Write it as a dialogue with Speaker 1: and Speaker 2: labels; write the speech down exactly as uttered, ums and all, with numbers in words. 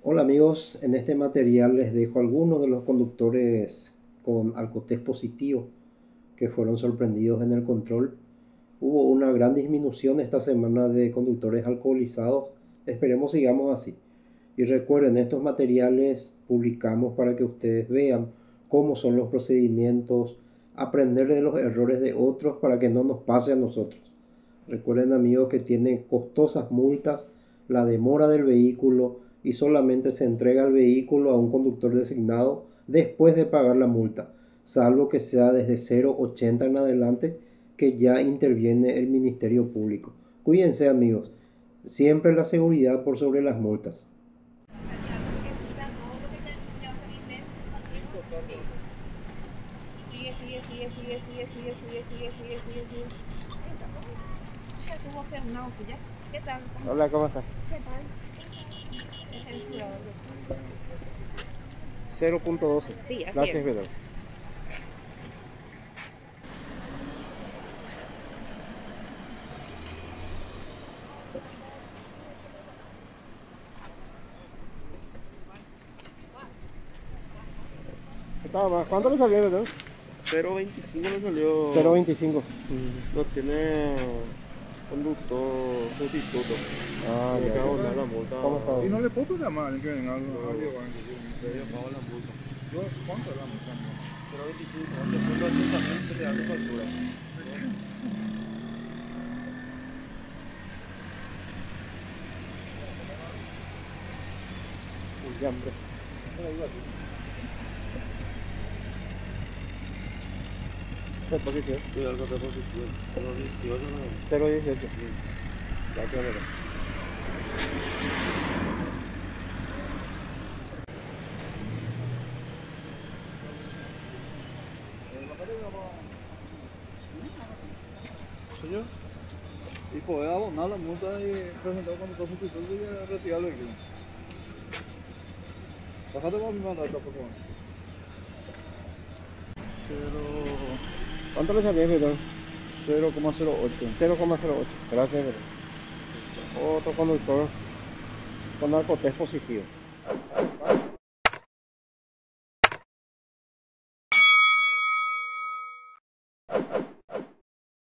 Speaker 1: Hola amigos, en este material les dejo algunos de los conductores con alcotés positivo que fueron sorprendidos en el control. Hubo una gran disminución esta semana de conductores alcoholizados, esperemos sigamos así. Y recuerden, estos materiales publicamos para que ustedes vean cómo son los procedimientos, aprender de los errores de otros para que no nos pase a nosotros. Recuerden amigos que tienen costosas multas, la demora del vehículo y solamente se entrega el vehículo a un conductor designado después de pagar la multa, salvo que sea desde cero coma ochenta en adelante que ya interviene el Ministerio Público. Cuídense amigos, siempre la seguridad por sobre las multas.
Speaker 2: Sigue, sigue, sigue, sigue, sigue, sigue, sigue, sigue, sigue, sigue, sigue. Ya tuvo hacer un auto ya. ¿Qué tal?
Speaker 3: Hola, ¿cómo estás?
Speaker 2: ¿Qué tal? Es censurado.
Speaker 3: cero punto doce.
Speaker 2: Sí, así
Speaker 3: Gracias,
Speaker 2: es.
Speaker 3: Pedro. ¿Cuánto le salió, Pedro?
Speaker 4: cero veinticinco le salió.
Speaker 3: cero veinticinco.
Speaker 4: No tiene conductor sustituto.
Speaker 3: Ah,
Speaker 4: Tiene
Speaker 3: ya,
Speaker 4: que
Speaker 3: ya.
Speaker 4: abonar la multa.
Speaker 3: ¿Cómo está?
Speaker 5: Y no le puedo programar que venga algo.
Speaker 4: Yo pago la multa.
Speaker 5: ¿Cuánto es la multa?
Speaker 4: cero veinticinco. Después lo hacen también se te dan factura.
Speaker 3: Ya, hombre. ¿Qué posición?
Speaker 4: Sí, algo de posición. cero dieciocho no.
Speaker 3: cero dieciocho. Ya, qué bueno.
Speaker 4: Señor. Y poder abonar la multa y presentar cuando está sustituto y retirar el vehículo. Bájate con mi mano, por favor.
Speaker 3: ¿Cuánto le salió, Pedro?
Speaker 4: cero coma cero ocho.
Speaker 3: cero coma cero ocho. Gracias, Pedro. Otro conductor con alcotés positivo.